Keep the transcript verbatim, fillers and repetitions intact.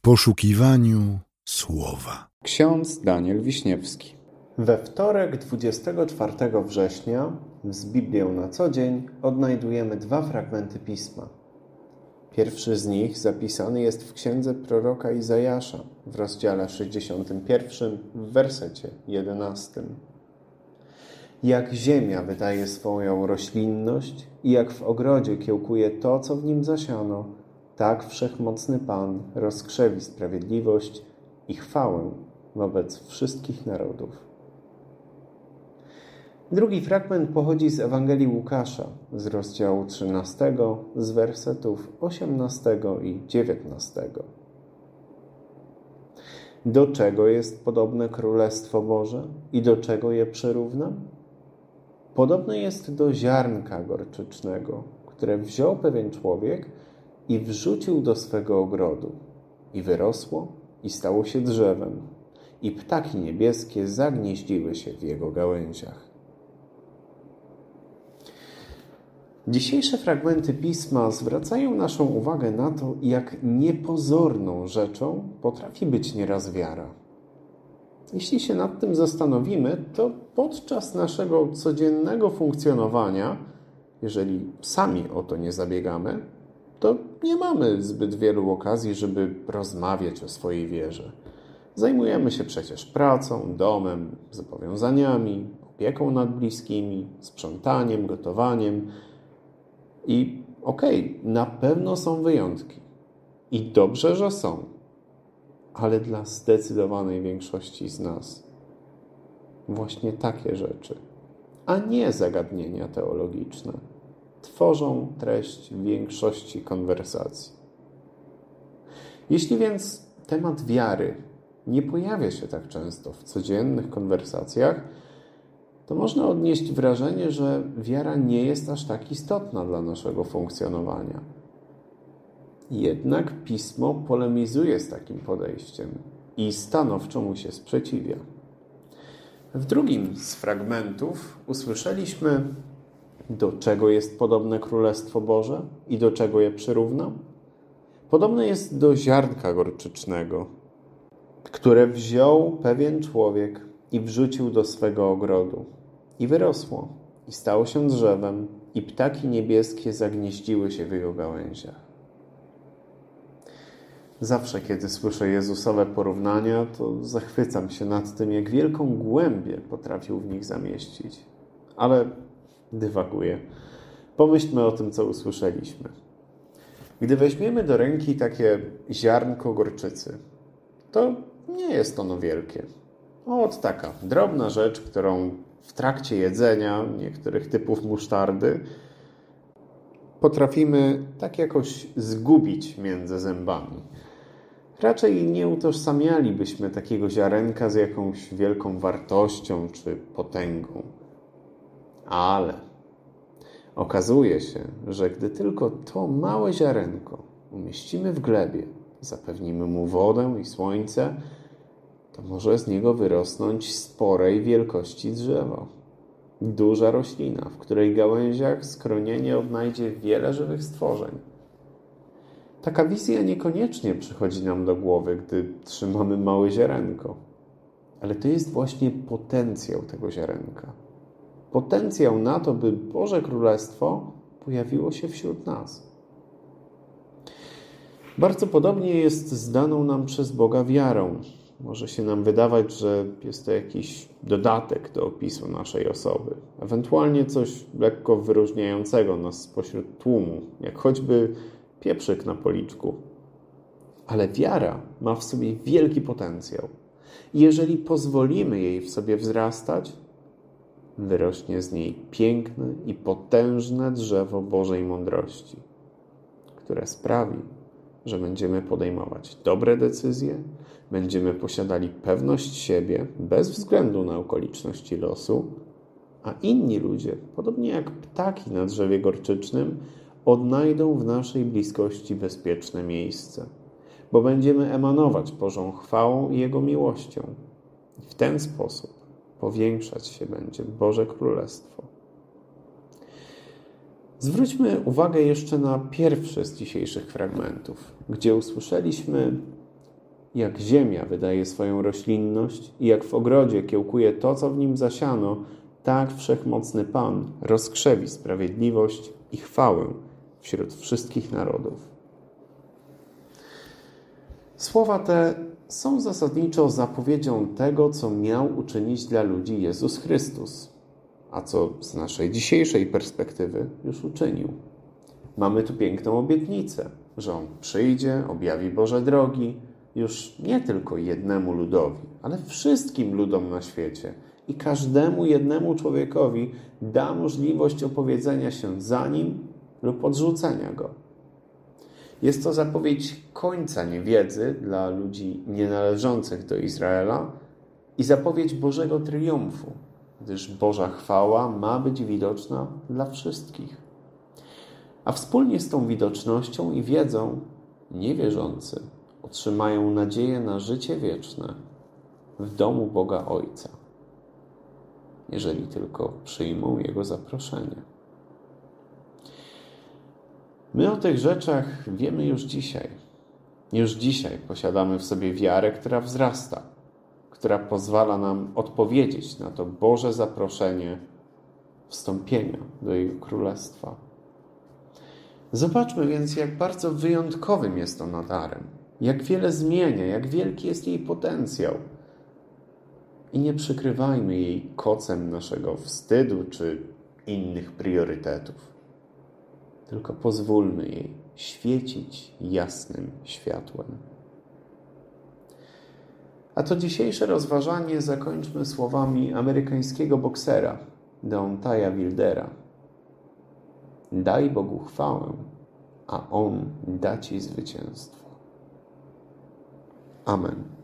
poszukiwaniu słowa. Ksiądz Daniel Wiśniewski. We wtorek, dwudziestego czwartego września, z Biblią na co dzień odnajdujemy dwa fragmenty Pisma. Pierwszy z nich zapisany jest w księdze proroka Izajasza w rozdziale sześćdziesiątym pierwszym w wersecie jedenastym. Jak ziemia wydaje swoją roślinność i jak w ogrodzie kiełkuje to, co w nim zasiano, tak Wszechmocny Pan rozkrzewi sprawiedliwość i chwałę wobec wszystkich narodów. Drugi fragment pochodzi z Ewangelii Łukasza z rozdziału trzynastego, z wersetów osiemnastego i dziewiętnastego. Do czego jest podobne Królestwo Boże i do czego je przyrównam? Podobne jest do ziarnka gorczycznego, które wziął pewien człowiek i wrzucił do swego ogrodu. I wyrosło, i stało się drzewem, i ptaki niebieskie zagnieździły się w jego gałęziach. Dzisiejsze fragmenty Pisma zwracają naszą uwagę na to, jak niepozorną rzeczą potrafi być nieraz wiara. Jeśli się nad tym zastanowimy, to podczas naszego codziennego funkcjonowania, jeżeli sami o to nie zabiegamy, to nie mamy zbyt wielu okazji, żeby rozmawiać o swojej wierze. Zajmujemy się przecież pracą, domem, zobowiązaniami, opieką nad bliskimi, sprzątaniem, gotowaniem. I okej, okay, na pewno są wyjątki. I dobrze, że są. Ale dla zdecydowanej większości z nas właśnie takie rzeczy, a nie zagadnienia teologiczne, tworzą treść większości konwersacji. Jeśli więc temat wiary nie pojawia się tak często w codziennych konwersacjach, to można odnieść wrażenie, że wiara nie jest aż tak istotna dla naszego funkcjonowania. Jednak Pismo polemizuje z takim podejściem i stanowczo mu się sprzeciwia. W drugim z fragmentów usłyszeliśmy, do czego jest podobne Królestwo Boże i do czego je przyrównam? Podobne jest do ziarnka gorczycznego, które wziął pewien człowiek i wrzucił do swego ogrodu. I wyrosło, i stało się drzewem, i ptaki niebieskie zagnieździły się w jego gałęziach. Zawsze, kiedy słyszę Jezusowe porównania, to zachwycam się nad tym, jak wielką głębię potrafił w nich zamieścić. Ale dywaguję. Pomyślmy o tym, co usłyszeliśmy. Gdy weźmiemy do ręki takie ziarnko gorczycy, to nie jest ono wielkie. Ot taka drobna rzecz, którą w trakcie jedzenia niektórych typów musztardy potrafimy tak jakoś zgubić między zębami. Raczej nie utożsamialibyśmy takiego ziarenka z jakąś wielką wartością czy potęgą. Ale okazuje się, że gdy tylko to małe ziarenko umieścimy w glebie, zapewnimy mu wodę i słońce, to może z niego wyrosnąć sporej wielkości drzewo. Duża roślina, w której gałęziach schronienie odnajdzie wiele żywych stworzeń. Taka wizja niekoniecznie przychodzi nam do głowy, gdy trzymamy małe ziarenko. Ale to jest właśnie potencjał tego ziarenka. Potencjał na to, by Boże Królestwo pojawiło się wśród nas. Bardzo podobnie jest z daną nam przez Boga wiarą. Może się nam wydawać, że jest to jakiś dodatek do opisu naszej osoby. Ewentualnie coś lekko wyróżniającego nas spośród tłumu, jak choćby pieprzyk na policzku. Ale wiara ma w sobie wielki potencjał. I jeżeli pozwolimy jej w sobie wzrastać, wyrośnie z niej piękne i potężne drzewo Bożej mądrości, które sprawi, że będziemy podejmować dobre decyzje, będziemy posiadali pewność siebie bez względu na okoliczności losu, a inni ludzie, podobnie jak ptaki na drzewie gorczycznym, odnajdą w naszej bliskości bezpieczne miejsce, bo będziemy emanować Bożą chwałą i Jego miłością. I w ten sposób powiększać się będzie Boże Królestwo. Zwróćmy uwagę jeszcze na pierwszy z dzisiejszych fragmentów, gdzie usłyszeliśmy Jak ziemia wydaje swoją roślinność i jak w ogrodzie kiełkuje to, co w nim zasiano, tak wszechmocny Pan rozkrzewi sprawiedliwość i chwałę wśród wszystkich narodów. Słowa te są zasadniczo zapowiedzią tego, co miał uczynić dla ludzi Jezus Chrystus, a co z naszej dzisiejszej perspektywy już uczynił. Mamy tu piękną obietnicę, że On przyjdzie, objawi Boże drogi, już nie tylko jednemu ludowi, ale wszystkim ludom na świecie i każdemu jednemu człowiekowi da możliwość opowiedzenia się za Nim lub odrzucenia Go. Jest to zapowiedź końca niewiedzy dla ludzi nienależących do Izraela i zapowiedź Bożego triumfu, gdyż Boża chwała ma być widoczna dla wszystkich. A wspólnie z tą widocznością i wiedzą niewierzący otrzymają nadzieję na życie wieczne w domu Boga Ojca, jeżeli tylko przyjmą Jego zaproszenie. My o tych rzeczach wiemy już dzisiaj. Już dzisiaj posiadamy w sobie wiarę, która wzrasta, która pozwala nam odpowiedzieć na to Boże zaproszenie wstąpienia do Jego Królestwa. Zobaczmy więc, jak bardzo wyjątkowym jest ona darem, jak wiele zmienia, jak wielki jest jej potencjał. I nie przykrywajmy jej kocem naszego wstydu czy innych priorytetów, tylko pozwólmy jej świecić jasnym światłem. A to dzisiejsze rozważanie zakończmy słowami amerykańskiego boksera Deontaya Wildera. Daj Bogu chwałę, a On da Ci zwycięstwo. Amen.